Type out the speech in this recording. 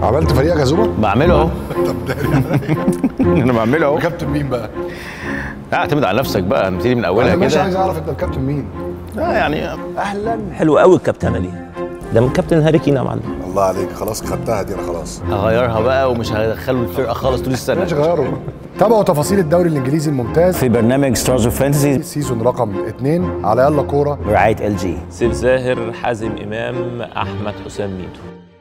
عملت فريق عزومه؟ بعمله اهو. طب ده انا بعمله اهو. كابتن مين بقى؟ لا اعتمد على نفسك بقى، نبتدي من اولها كده. انا مش كده. عايز اعرف انت الكابتن مين. لا يعني اهلا. حلو قوي الكابتنه دي، ده من كابتن هاري كين يا معلم. الله عليك، خلاص خدتها دي انا خلاص. هغيرها بقى ومش هدخله الفرقه خالص طول السنه. مش غيروا. تابعوا تفاصيل الدوري الانجليزي الممتاز في برنامج ستارز وفانتازي سيزون رقم 2 على يلا كوره برعايه LG. سيف زاهر، حازم، إمام، أحمد، حسام، ميدو.